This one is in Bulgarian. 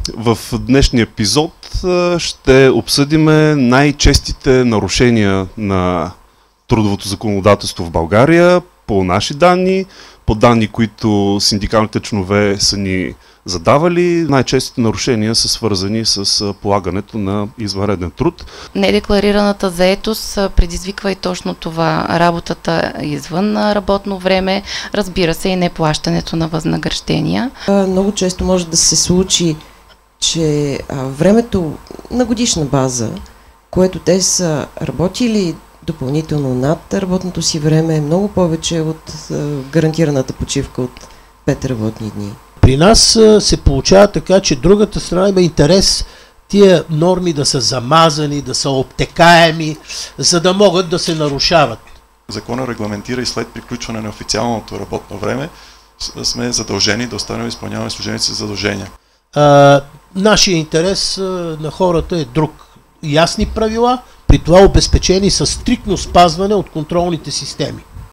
В днешния епизод ще обсъдим най-честите нарушения на трудовото законодателство в България по наши данни, по данни, които синдикалните членове са ни задавали. Най-честите нарушения са свързани с полагането на извънреден труд. Недекларираната заетост предизвиква и точно това. Работата извън работно време, разбира се и неплащането на възнаграждения. Много често може да се случи, че времето на годишна база, което те са работили допълнително над работното си време, е много повече от гарантираната почивка от 5 работни дни. При нас се получава така, че другата страна има интерес тия норми да са замазани, да са обтекаеми, за да могат да се нарушават. Закона регламентира и след приключване на официалното работно време сме задължени да останем да изпълняваме служебните си задължения. Нашия интерес на хората е друг. Ясни правила, при това обезпечени със стриктно спазване от контролните системи.